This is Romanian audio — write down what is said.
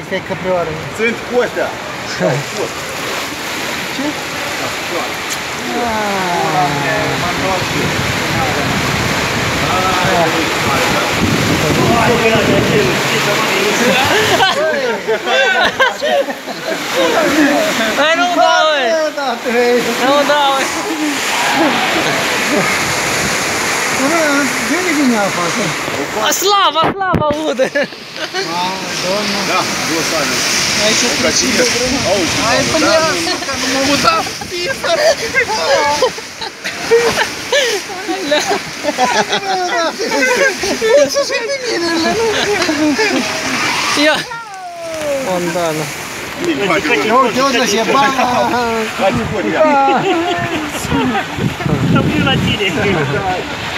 Asta e căprioară. Sunt cu astea. Ce? Da, căprioară. Hai, nu da, ui! Nu da, ui! De unde vine apa asta? Slava, udă! Da, două soare. Aici o Căcină. Auzi, hai pe ea, că nu mă muta. Ia! Fontană. Uite și bana. Hai, cu ea. Am la tine.